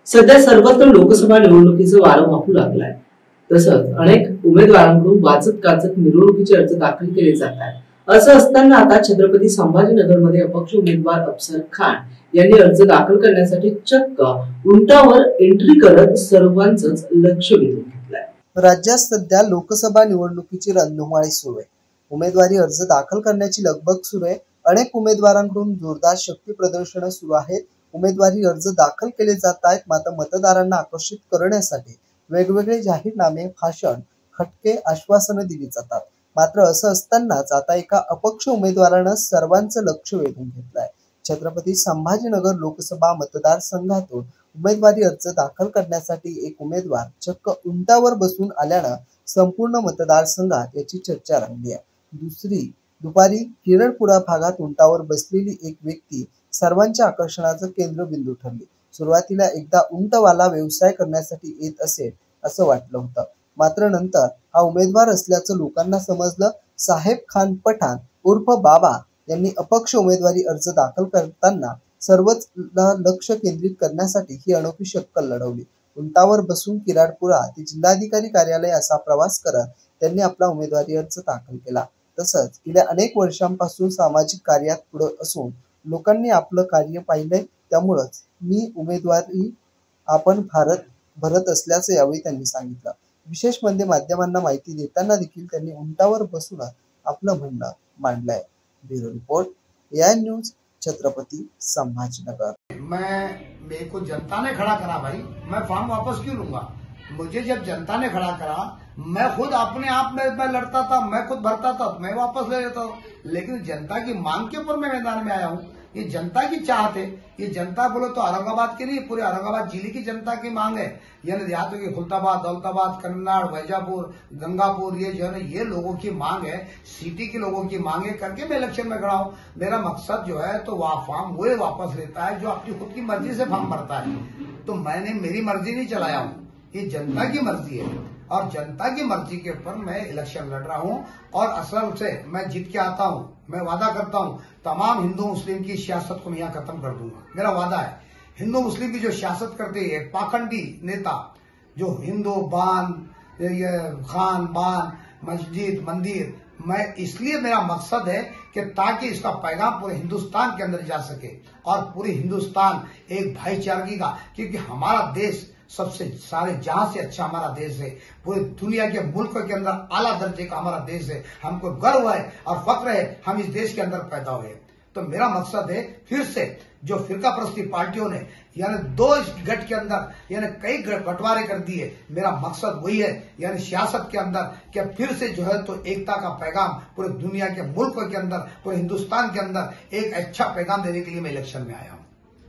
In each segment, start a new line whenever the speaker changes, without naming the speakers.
सध्या सर्वत्र लोकसभा निवडणुकीचं वारं वाहू लागलाय. तसंच अनेक उमेदवारांकडून वाचत गाजत मिरवणुकीचे अर्ज दाखल केले जात आहेत. असं असताना आता छत्रपती संभाजीनगरमध्ये अपक्ष उमेदवार अफसर खान यांनी अर्ज दाखल करण्यासाठी चक्क उंटावर एंट्री करत सर्वांचंच लक्ष वेधून घेतलंय.
राज्यात सध्या लोकसभा निवडणुकीची रणधुमाळी सुरू आहे. उमेदवारी अर्ज दाखल करण्याची लगबग सुरू आहे. अनेक उमेदवारांकडून जोरदार शक्ती प्रदर्शनं सुरू आहेत. उमेदवारी अर्ज दाखल केले जात आहेत. मात्र मतदारांना आकर्षित करण्यासाठी वेगवेगळे जाहीरनामे, भाषण, खटके, आश्वासनं दिली जातात. मात्र असं असतानाच आता एका अपक्ष उमेदवारानं सर्वांचं लक्ष वेधून घेतलंय. छत्रपती संभाजीनगर लोकसभा मतदारसंघातून उमेदवारी अर्ज दाखल करण्यासाठी एक उमेदवार चक्क उंटावर बसून आल्यानं संपूर्ण मतदारसंघात याची चर्चा रंगली आहे. दुपारी किरणपुरा भागात उंटावर बसलेली एक व्यक्ती सर्वांच्या आकर्षणाचं केंद्रबिंदू ठरली. सुरुवातीला एकदा उंटवाला व्यवसाय करण्यासाठी येत असेल असं वाटलं होतं. मात्र नंतर हा उमेदवार असल्याचं लोकांना समजलं. साहेब खान पठाण उर्फ बाबा यांनी अपक्ष उमेदवारी अर्ज दाखल करताना सर्वच लक्ष केंद्रित करण्यासाठी ही अनोखी शक्कल लढवली. उंटावर बसून किराडपुरा ते जिल्हाधिकारी कार्यालय असा प्रवास करत त्यांनी आपला उमेदवारी अर्ज दाखल केला. तसंच गेल्या अनेक वर्षांपासून सामाजिक कार्यात पुढे असून लोकांनी आपलं कार्य पाहिलंय. त्यामुळंच मी उमेदवारी आपण भरत असल्याचं यावेळी त्यांनी सांगितलं. विशेष म्हणजे माध्यमांना माहिती देताना देखील त्यांनी उंटावर बसून आपलं म्हणणं मांडलंय. Bureau report, AI news, Chhatrapati Sambhajinagar.
मेरे को जनता ने खड़ा करा भाई, मैं फॉर्म वापस क्यों लूंगा? मुझे जब जनता ने खड़ा करा, मैं खुद अपने आप में मैं लड़ता था, मैं खुद भरता था, मैं वापस ले लेता हूँ. लेकिन जनता की मांग के ऊपर मैं मैदान में आया हूँ. ये जनता की चाहत है. ये जनता बोलो तो औरंगाबाद की नहीं, पूरे औरंगाबाद जिले की जनता की मांग है. यानी देहातों की खुलताबाद, दौलताबाद, कन्नाड़, वैजापुर, गंगापुर, ये जो है ये लोगों की मांग है, सिटी के लोगों की मांग है करके मैं इलेक्शन में खड़ा हूँ. मेरा मकसद जो है तो वह फॉर्म वो वापस लेता है जो अपनी खुद की मर्जी से फॉर्म भरता है. तो मैंने मेरी मर्जी नहीं चलाया हूँ, ये जनता की मर्जी है और जनता की मर्जी के ऊपर मैं इलेक्शन लड़ रहा हूं. और असल से मैं जीत के आता हूं. मैं वादा करता हूं तमाम हिंदू मुस्लिम की सियासत को मैं यहाँ खत्म कर दूंगा. मेरा वादा है. हिंदू मुस्लिम की जो सियासत करते हैं पाखंडी नेता, जो हिंदू बान, खान बान, मस्जिद, मंदिर, मैं इसलिए मेरा मकसद है कि ताकि इसका पैगाम पूरे हिंदुस्तान के अंदर जा सके और पूरे हिंदुस्तान एक भाईचारगी का, क्योंकि हमारा देश सबसे सारे जहां से अच्छा हमारा देश है. पूरी दुनिया के मुल्क के अंदर आला दर्जे का हमारा देश है. हमको गर्व है और फक्र है हम इस देश के अंदर पैदा हुए. तो मेरा मकसद है फिर से जो फिरका परस्ती पार्टियों ने यानी दो गठ के अंदर यानी कई बंटवारे कर दिए, मेरा मकसद वही है यानी सियासत के अंदर कि फिर से जो है तो एकता का पैगाम पूरे दुनिया के मुल्क के अंदर, पूरे हिंदुस्तान के अंदर एक अच्छा पैगाम देने के लिए मैं इलेक्शन में आया हूँ.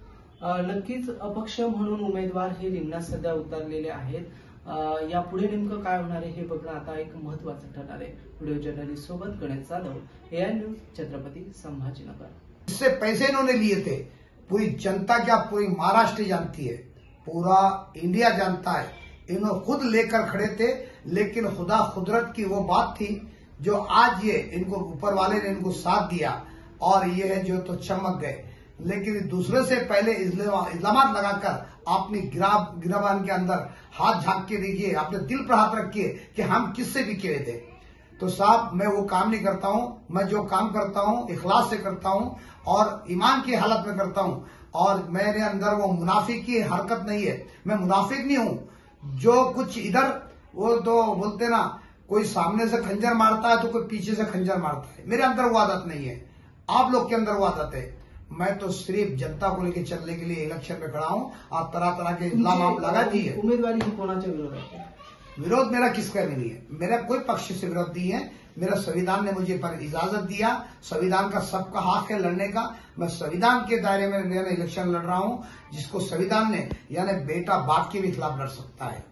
नक्कीच अपक्ष म्हणून उमेदवार हे रिंगणात सध्या उतरलेले आहेत. यापुढे नेमकं काय होणार आहे हे बघणं आता एक महत्त्वाचं ठरणार आहे. व्हिडिओ जर्नलिस्ट सोबत गणेश जाधव, AI न्यूज, छत्रपती संभाजीनगर.
इससे पैसे इन्होंने लिए थे. पूरी जनता क्या पूरी महाराष्ट्र जानती है, पूरा इंडिया जानता है. इन्होंने खुद लेकर खड़े थे. लेकिन खुदा कुदरत की वो बात थी जो आज ये इनको ऊपर वाले ने इनको साथ दिया और ये है जो तो चमक गए. लेकिन दूसरे से पहले इल्जामात लगाकर अपनी गिराबान के अंदर हाथ झांक के देखिए, अपने दिल पर हाथ रखिए कि हम किससे बिके हुए थे. तो साहब मैं वो काम नहीं करता हूं. मैं जो काम करता हूं इखलास से करता हूं और ईमान की हालत में करता हूं. और मेरे अंदर वो मुनाफिक की हरकत नहीं है. मैं मुनाफिक नहीं हूं. जो कुछ इधर वो तो बोलते ना, कोई सामने से खंजर मारता है तो कोई पीछे से खंजर मारता है. मेरे अंदर वो आदत नहीं है. आप लोग के अंदर वो आदत है. मैं तो सिर्फ जनता को लेकर चलने के लिए इलेक्शन में खड़ा हूं. आप तरह तरह के इल्जाम आप लगा दिए.
उमेदवारी ही कोणाच्या विरोधात?
विरोध मेरा किसका भी नहीं है. मेरा कोई पक्ष से विरोध नहीं है. मेरा संविधान ने मुझे पर इजाजत दिया. संविधान का सबका हक है लड़ने का. मैं संविधान के दायरे में इलेक्शन लड़ रहा हूं. जिसको संविधान ने यानी बेटा बाप के भी खिलाफ लड़ सकता है.